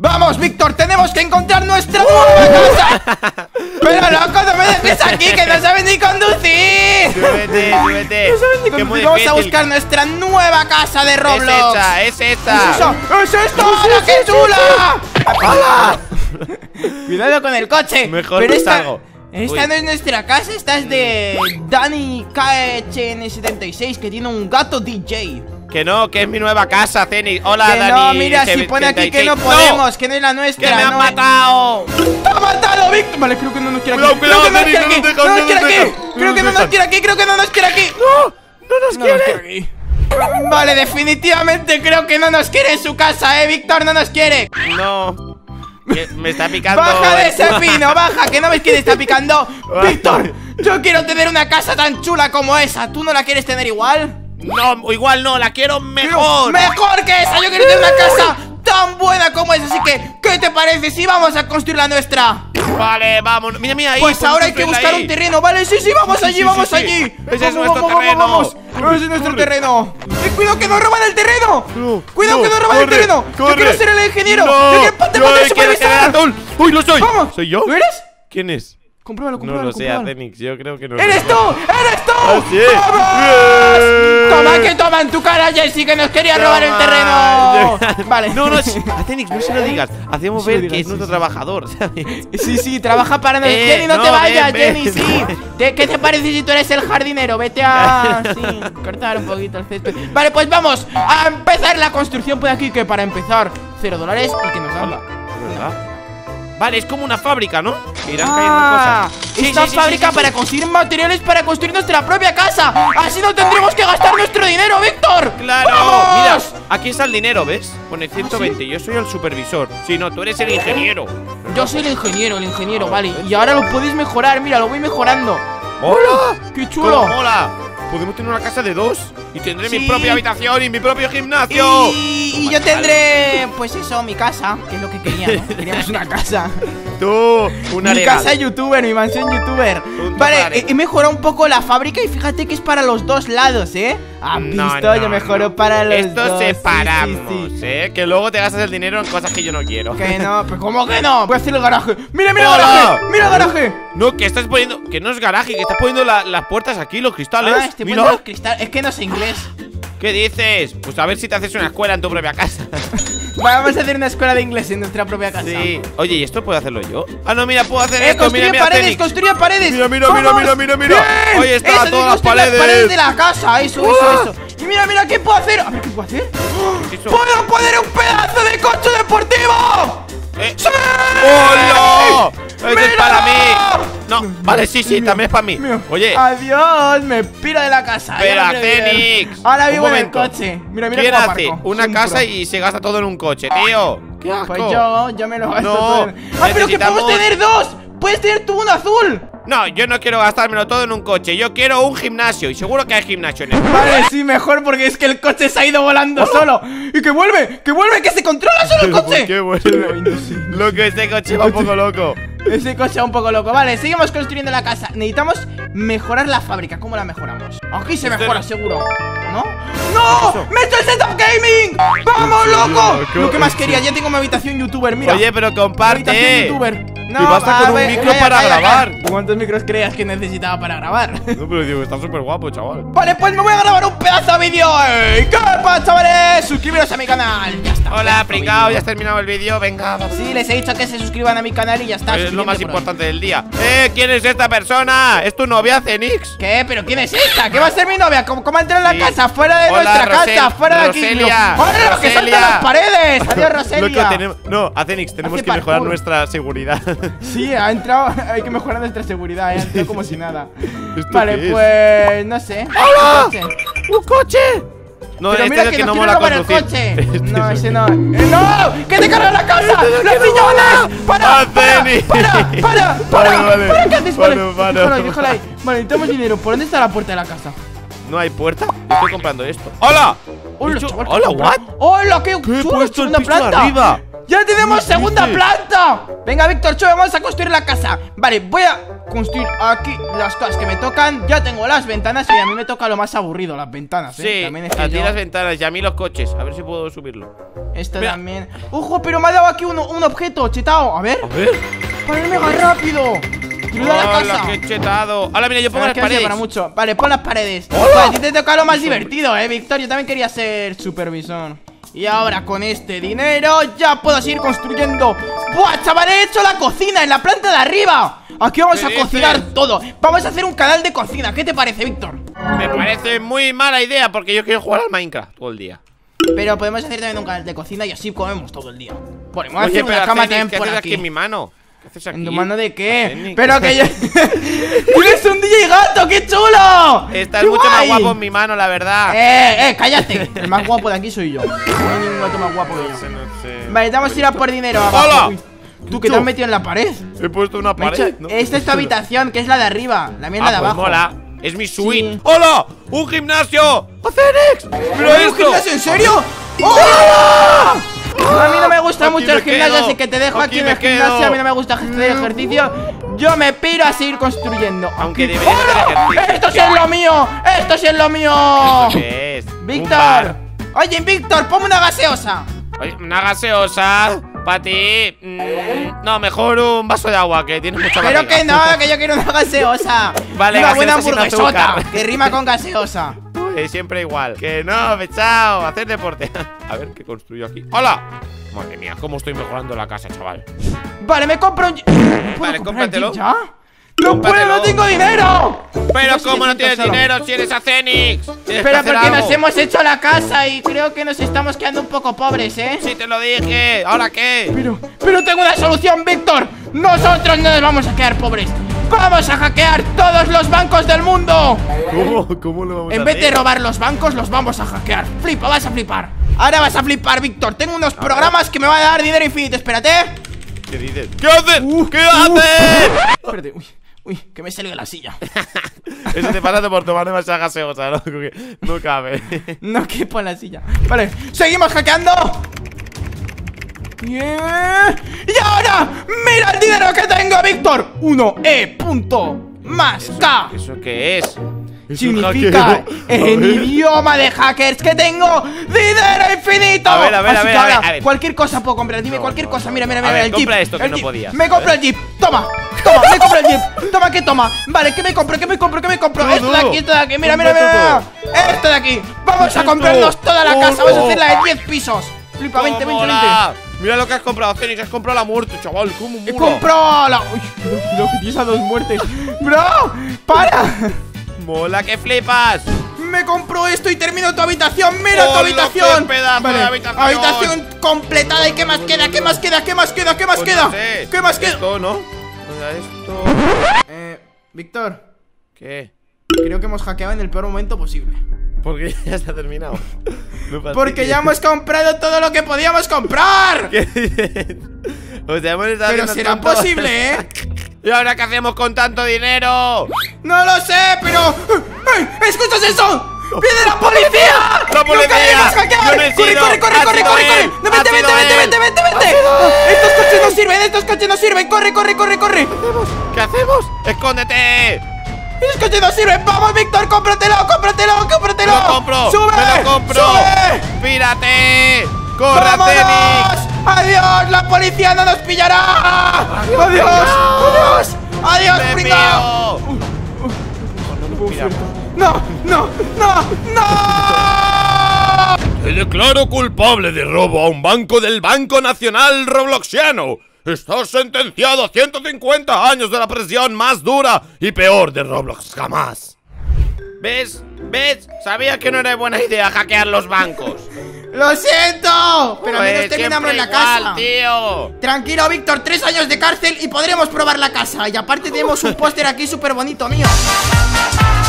Vamos, Víctor, tenemos que encontrar nuestra nueva casa. Pero loco, no me dejes aquí, que no sabes ni conducir. Súbete. No sabes ni conducir. Vamos a buscar nuestra nueva casa de Roblox. Es esta. ¡Es esta! ¡Hola, qué chula! ¡Hola! Cuidado con el coche. Mejor pero no esta salgo. Esta no es nuestra casa, esta es de Dani KHN76, que tiene un gato DJ. Que no, que es mi nueva casa, Zenix. Hola, que Dani. No, mira, si pone aquí que no podemos, que no es la nuestra. ¡Que me han matado! ¡Te ha matado, Víctor! Vale, creo que no nos quiere aquí. Cuidado, Dani, no nos deja. Creo que no nos quiere aquí, creo que no nos quiere aquí. No nos quiere. Vale, definitivamente creo que no nos quiere en su casa, Víctor, no nos quiere. No. Me está picando. Baja de ese pino, baja, que no ves que te está picando. Víctor, yo quiero tener una casa tan chula como esa. ¿Tú no la quieres tener igual? No, igual no, la quiero mejor. ¡Mejor que esa! Yo quiero tener una casa tan buena como esa. Así que, ¿qué te parece si vamos a construir la nuestra? Vale, vamos. Mira ahí. Pues ahora hay que buscar un terreno, ¿vale? Sí, vamos allí, vamos allí. Ese es nuestro terreno. Ese es nuestro terreno. ¡Cuidado que nos roban el terreno! ¡Cuidado que nos roban el terreno! ¡Yo quiero ser el ingeniero! ¡Yo quiero ponte supervisor! ¡Uy, lo soy! ¡Vamos! ¿Soy yo? ¿Lo eres? ¿Quién es? Compruébalo. No lo sé, Zenix, yo creo que no. ¡Eres tú! ¡Eres tú! ¿Sí? ¡Vamos! Toma que toma en tu cara, Jessy, que nos quería robar el terreno. Vale. No, Zenix, no se lo digas. Hacemos ver que es nuestro trabajador, ¿sabes? Sí, trabaja para nosotros. Jenny, no te vayas, Jenny, sí. ¿Qué te parece si tú eres el jardinero? Vete a... Sí, cortar un poquito el césped. Vale, pues vamos a empezar la construcción por aquí, que para empezar $0 y que nos dan. ¿Verdad? Vale, es como una fábrica, ¿no? Irán cayendo cosas. Esta fábrica para conseguir materiales para construir nuestra propia casa. Así no tendremos que gastar nuestro dinero, Víctor. ¡Claro! ¡Vamos! Mira, aquí está el dinero, ¿ves? Pone 120, yo soy el supervisor. Si no, tú eres el ingeniero. Yo soy el ingeniero, vale. Y ahora lo podéis mejorar, mira, lo voy mejorando. ¡Hola! ¡Qué chulo! ¡Hola! Podemos tener una casa de 2 y tendré mi propia habitación y mi propio gimnasio. Y yo tendré, pues eso, mi casa, que es lo que quería, ¿no? Queríamos una casa. Tú, una mi casa youtuber, mi mansión youtuber. Vale, he mejorado un poco la fábrica y fíjate que es para los dos lados, ¿eh? ¿Has visto? Yo mejoro para los dos. Esto separamos, ¿eh? Que luego te gastas el dinero en cosas que yo no quiero. Que no, pues ¿cómo que no? Voy a hacer el garaje. ¡Mira el garaje! ¡Mira el garaje! No, que estás poniendo, que no es garaje, que estás poniendo las puertas aquí, los cristales. Estoy poniendo los cristales, es que no sé inglés. ¿Qué dices? Pues a ver si te haces una escuela en tu propia casa. Vamos a hacer una escuela de inglés en nuestra propia casa. Sí. Oye, ¿y esto puedo hacerlo yo? Ah, no, mira, puedo hacer esto. Construye paredes, construye paredes. Mira. Ahí está, todas las paredes. Las paredes de la casa, eso. Y mira, ¿qué puedo hacer? A ver, ¿qué puedo hacer? ¡Puedo poner un pedazo de coche deportivo! ¡Sí! ¡Hola! ¡Eso es para mí! No, vale, sí, también es para mí. Oye. Adiós, me piro de la casa. Espera, Zenix. Ahora vivo en el coche. Mira ¿Quién hace una casa y se gasta todo en un coche, tío? ¡Qué asco! Pues yo me lo gasto todo. Pero que necesitamos... podemos tener dos. Puedes tener tú uno azul. No, yo no quiero gastármelo todo en un coche. Yo quiero un gimnasio. Y seguro que hay gimnasio en el... Vale, sí, mejor porque es que el coche se ha ido volando solo. Y que vuelve, que se controla solo el coche. ¿Por qué vuelve? Loco, este coche va un poco loco. Ese coche va un poco loco. Vale, seguimos construyendo la casa. Necesitamos mejorar la fábrica. ¿Cómo la mejoramos? Aquí se mejora, seguro. ¿No? ¡No! ¡Me estoy el setup gaming! ¡Vamos, loco! Lo que más quería, ya tengo mi habitación youtuber, mira. Oye, pero comparte. No, y basta con un micro para grabar. ¿Cuántos micros creías que necesitaba para grabar? No, pero digo, está súper guapo, chaval. Vale, pues me voy a grabar un pedazo de vídeo. ¿Qué pasa, chavales? Suscribiros a mi canal. Ya está. Hola, pringao, ya has terminado el vídeo. Venga, vamos. Sí, les he dicho que se suscriban a mi canal y ya está. Es lo más importante del día. ¿Quién es esta persona? ¿Es tu novia, Zenix? ¿Qué? ¿Pero quién es esta? ¿Qué va a ser mi novia? ¿Cómo ha entrado en la casa? ¡Fuera de nuestra casa! ¡Fuera de aquí! ¡Hola, que saltan las paredes! ¡Adiós, Roselia! No, a Zenix tenemos que mejorar nuestra seguridad. Sí, ha entrado. Hay que mejorar nuestra seguridad. Ha entrado como si nada. Vale, pues. No sé. ¡Hola! ¡Un coche! No, pero este mira es el que que no no mola quiero robar el conducir. coche. No, ese no. ¡No! ¡Que te cargan la casa! ¡Los sillones! ¡Para! ¡Para! ¿Qué haces? Déjala ahí. Vale, necesitamos dinero. ¿Por dónde está la puerta de la casa? ¿No hay puerta? Estoy comprando esto. ¡Hola! ¡Hola, what! ¡Hola, qué chulo! ¡Segunda planta! Arriba. ¡Ya tenemos segunda planta! Venga, Víctor, vamos a construir la casa. Vale, voy a construir aquí las cosas que me tocan. Ya tengo las ventanas y a mí me toca lo más aburrido, las ventanas, Sí, también es que a ti yo... las ventanas y a mí los coches. A ver si puedo subirlo. Esto Mira. también. ¡Ojo! Pero me ha dado aquí un objeto, chetao. A ver. A ver. ¡Para ir mega rápido! ¡Quiero ir a la ¡Hola, casa! qué chetado! Ahora mira, yo pongo las Que no sirve paredes. para mucho. Vale, pon las paredes. ¡Hola! Pues a ti te toca lo más divertido, Víctor. Yo también quería ser supervisor. Y ahora con este dinero ya puedo seguir construyendo. ¡Buah, chaval! He hecho la cocina en la planta de arriba. Aquí vamos ¿Qué a dices? cocinar todo. Vamos a hacer un canal de cocina. ¿Qué te parece, Víctor? Me parece muy mala idea porque yo quiero jugar al Minecraft todo el día. Pero podemos hacer también un canal de cocina y así comemos todo el día. Bueno, me voy a Oye, hacer pero una cama Zenith, también ¿qué por haces aquí. aquí en mi mano? ¿Qué haces aquí? ¿En tu mano de qué? Zenith. Pero que yo... ¡Tienes un DJ gato! ¡Qué chulo! Estás ¡Qué mucho más guay! guapo en mi mano, la verdad. Cállate. El más guapo de aquí soy yo. No hay ningún gato más guapo que yo. No sé. Vale, vamos a ir a por dinero abajo. ¡Hola! Uy, ¿tú qué te has metido en la pared? He puesto una Me ha pared, dicho, ¿no? esta es tu habitación, que es la de arriba. La mía es la de Pues abajo. mola. Es mi suite. Sí. ¡Hola! ¡Un gimnasio! ¡Acenix! ¡Mira ¿Un esto! gimnasio en serio? ¡Hola! A mí no me gusta Aquí mucho me el gimnasio, quedo. así que te dejo aquí en Aquí el me quedo. gimnasio. A mí no me gusta hacer ejercicio. Yo me piro a seguir construyendo. Aunque Aquí. deberías hacer ¡Hola! ejercicio. ¡Esto sí es lo mío! ¡Esto sí es lo mío! ¿Eso qué es? Un Víctor. bar. Oye, Víctor, ponme una gaseosa. Oye, una gaseosa para ti. No, mejor un vaso de agua, que tienes mucha Pero barriga. que no, que yo quiero una gaseosa. Vale, una buena gaseosa sin hamburguesota azúcar. que rima con gaseosa. Siempre igual. Que no, chao, hacer deporte. A ver qué construyo aquí. ¡Hola! Madre mía, cómo estoy mejorando la casa, chaval. Vale, me compro un... Vale, cómpratelo. ¿Ya? ¡No Cómpratelo. puedo, no tengo dinero! Pero Tengo ¿cómo no 700 tienes solo. dinero si eres Acenix? Tienes que Pero hacer porque algo. nos hemos hecho la casa y creo que nos estamos quedando un poco pobres, ¿eh? Sí, te lo dije. ¿Ahora qué? Pero tengo una solución, Víctor. Nosotros no nos vamos a quedar pobres. ¡Vamos a hackear todos los bancos del mundo! ¿Cómo lo vamos En vez de robar los bancos, los vamos a hackear. Flipa, vas a flipar. Ahora vas a flipar, Víctor. Tengo unos programas que me van a dar dinero infinito. Espérate. ¿Qué dices? ¿Qué haces? ¿Qué haces? Espérate, uy, que me salió de la silla. Eso te pasa por tomar demasiada gaseosa, ¿no? Que no cabe. No quepo en la silla. Vale, seguimos hackeando. Bien. Y ahora, mira el dinero que tengo, Víctor. 1E punto más K. ¿Eso qué es? Significa en idioma de hackers que tengo dinero infinito. A ver, a ver, Así a que ver, ahora a ver. cualquier cosa puedo comprar. Dime cualquier cosa. Mira, mira, A mira, ver, el compra jeep. esto que El no jeep. podías. Me compro el jeep. Toma, me compro el jeep. Toma, que toma. Vale, ¿qué me compro? ¿Qué me compro? ¿Qué me compro? Todo. Esto de aquí, esto de aquí. Mira, mira, Compra mira. Esto de aquí. Vamos ¿Qué a es comprarnos esto? toda la casa. Oh, Vamos a no. hacerla de 10 pisos. Flipa, 20, 20, 20. Mola. Mira lo que has comprado, Zenix. Has comprado la muerte, chaval. ¿Cómo mola? He comprado la... Uy, cuidado que tienes a 2 muertes. Bro, para. Mola que flipas. Me compro esto y termino tu habitación. Mira tu ¡Hola, habitación. qué pedazo de habitación! Habitación completada. ¿Y qué más queda? ¿Qué más queda? ¿Qué más queda? ¿Qué más Pues queda? no sé. ¿Qué más queda? Esto, ¿no? Esto. Víctor, ¿Qué? creo que hemos hackeado en el peor momento posible. Porque ya se ha terminado. No fastidies. Porque ya hemos comprado todo lo que podíamos comprar. ¿Qué dices? O sea, hemos estado Pero haciendo será tanto- posible, ¿eh? ¿Y ahora qué hacemos con tanto dinero? No lo sé, pero... ¡Ey! ¿Escuchas eso? ¡Viene la policía! ¡La policía! ¡No queremos hackear! Yo no he ¡Corre, sido. corre, corre, Ha corre, sido corre, él. corre! ¡No, vente, Ha vente, sido vente, él. vente, vente, Ha vente! sido él. ¡Estos coches no sirven! ¡Estos coches no sirven! ¡Corre, corre, corre, corre! ¿Qué hacemos? ¡Escóndete! ¡Estos coches no sirven! ¡Vamos, Víctor! ¡Cómpratelo, cómpratelo, cómpratelo! ¡Me lo compro! ¡Sube! ¡Me lo compro! ¡Sube! ¡Pírate! ¡Corre, ¡Vámonos! Zenix! ¡Adiós! ¡La policía no nos pillará! ¡Adiós! ¡Adiós! ¡Adiós, ¡Me pringao! pío! ¡No! ¡No! ¡No! ¡No! Te declaro culpable de robo a un banco del Banco Nacional Robloxiano. Estás sentenciado a 150 años de la prisión más dura y peor de Roblox jamás. ¿Ves? ¿Ves? Sabía que no era buena idea hackear los bancos. ¡Lo siento! Pero al menos Pues terminamos siempre la igual, casa. tío. Tranquilo, Víctor, 3 años de cárcel y podremos probar la casa. Y aparte tenemos un póster aquí súper bonito mío.